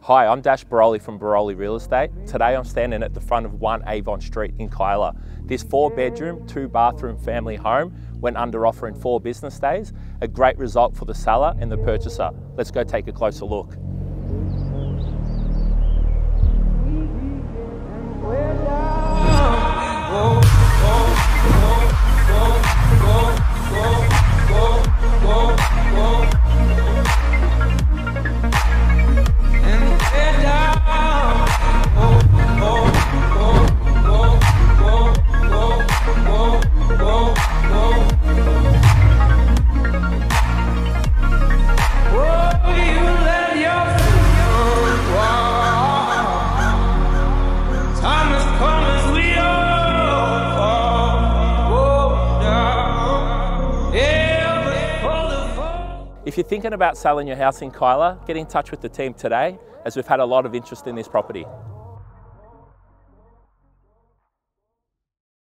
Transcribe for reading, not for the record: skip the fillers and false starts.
Hi, I'm Dash Baroli from Baroli Real Estate. Today I'm standing at the front of 1 Avon Street in Kialla. This 4-bedroom, 2-bathroom family home went under offer in 4 business days. A great result for the seller and the purchaser. Let's go take a closer look. If you're thinking about selling your house in Kialla, get in touch with the team today as we've had a lot of interest in this property.